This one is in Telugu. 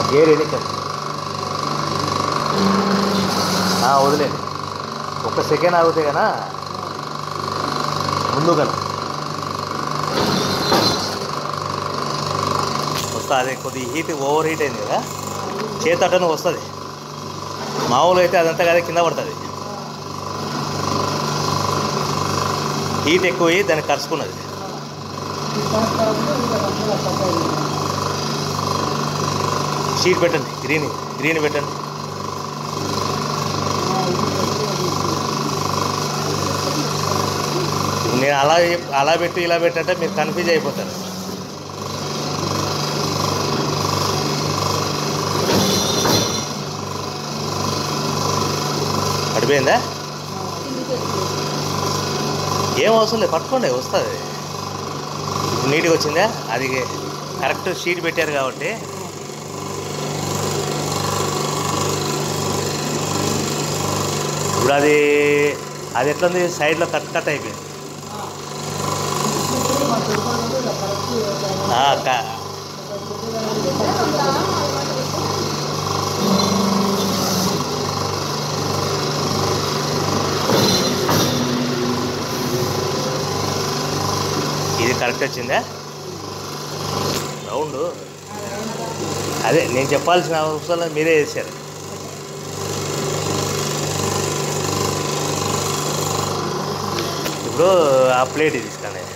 గేర్ ఎన్నికండి వదిలేదు. ఒక్క సెకండ్ ఆగితే కన్నా ముందు కన్నా వస్తా. అదే కొద్దిగా హీట్ ఓవర్ హీట్ అయింది కదా, చేతటను వస్తుంది. మామూలు అయితే అదంతా కదా కింద పడుతుంది. హీట్ ఎక్కువ అయ్యి దాన్ని కరుచుకున్నది. షీట్ పెట్టండి, గ్రీన్ పెట్టండి. నేను అలా పెట్టి ఇలా పెట్టంటే మీరు కన్ఫ్యూజ్ అయిపోతారు. పడిపోయిందా? ఏం అవసరం లేదు, పట్టుకోండి వస్తుంది. నీట్గా వచ్చిందా? అది కరెక్ట్ షీట్ పెట్టారు కాబట్టి. ఇప్పుడు అది ఎట్లుంది, సైడ్లో కట్ అయిపోయింది. ఇది కరెక్ట్ వచ్చిందా రౌండ్? అదే నేను చెప్పాల్సిన అవసరం మీరే చేశారు. ఇప్పుడు ఆ ప్లేట్ తీసుకోండి.